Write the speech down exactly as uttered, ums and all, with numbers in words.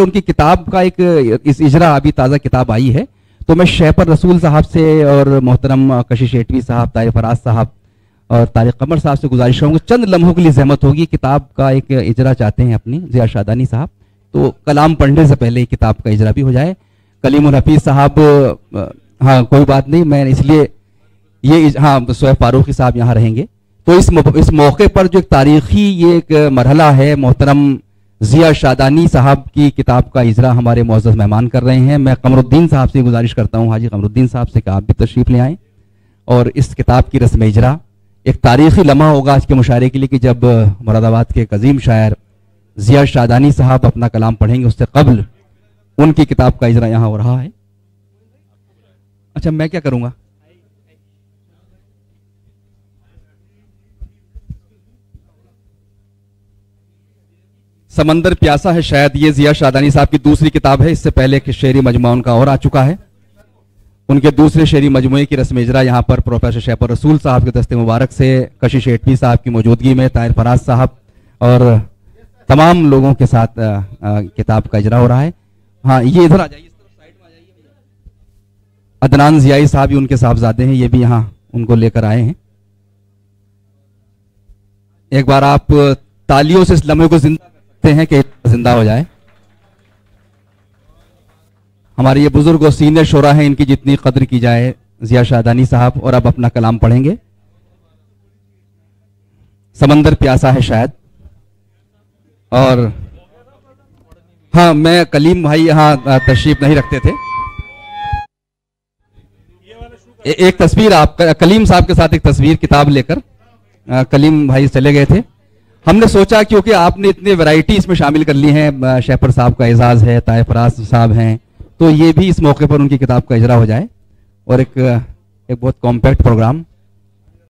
उनकी किताब का एक इस इजरा अभी ताज़ा किताब आई है, तो मैं शहपर रसूल साहब से और मोहतरम कशिश एटवी साहब, तारिक फराज साहब और तारिक कमर साहब से गुजारिश करूँगा, चंद लम्हों के लिए जहमत होगी, किताब का एक इजरा चाहते हैं अपनी ज़िया शादानी साहब, तो कलाम पढ़ने से पहले ही किताब का इजरा भी हो जाए। कलीमुल हफीज़ साहब, हाँ कोई बात नहीं, मैं इसलिए ये हाँ सोहेब फारूकी साहब यहाँ रहेंगे। तो इस इस मौके पर जो एक तारीखी ये एक मरहला है, मोहतरम ज़िया शादानी साहब की किताब का इजरा हमारे मुअज़्ज़ज़ मेहमान कर रहे हैं। मैं कमरुद्दीन साहब से गुजारिश करता हूँ, हाजी कमरुद्दीन साहब से, कि आप भी तशरीफ़ ले आएँ और इस किताब की रस्म इजरा एक तारीखी लम्हा होगा आज के मुशायरे के लिए, कि जब मुरादाबाद के एक अजीम शायर ज़िया शादानी साहब अपना कलाम पढ़ेंगे, उससे कबल उनकी किताब का इजरा यहाँ हो रहा है। अच्छा, मैं क्या करूँगा? समंदर प्यासा है शायद ये ज़िया शादानी साहब की दूसरी किताब है, इससे पहले कि शेरी मजमू उनका और आ चुका है। उनके दूसरे शेरी मजमूए की रस्म इजरा यहाँ पर प्रोफेसर शहपर रसूल साहब के दस्ते मुबारक से कशिश एटवी साहब की मौजूदगी में ताहिर फराज साहब और तमाम लोगों के साथ आ, आ, किताब का इजरा हो रहा है। हाँ, ये इधर आ जाइए, इस तरफ साइड में आ जाइए। अदनान ज़ियाई साहब भी उनके साहबजादे हैं, ये भी यहाँ उनको लेकर आए हैं। एक बार आप तालियों से इस लम्हे को जिंदा हैं कि जिंदा हो जाए। हमारे ये बुजुर्ग और सीनियर शोरा हैं, इनकी जितनी कद्र की जाए। ज़िया शादानी साहब और अब अपना कलाम पढ़ेंगे, समंदर प्यासा है शायद। और हाँ, मैं कलीम भाई यहाँ तशरीफ नहीं रखते थे, ए, एक तस्वीर आप कलीम साहब के साथ एक तस्वीर किताब लेकर कलीम भाई चले गए थे। हमने सोचा क्योंकि आपने इतनी वैरायटी इसमें शामिल कर ली हैं, शहपर साहब का एजाज है, तारिक फराज साहब हैं, तो ये भी इस मौके पर उनकी किताब का इजरा हो जाए और एक एक बहुत कॉम्पैक्ट प्रोग्राम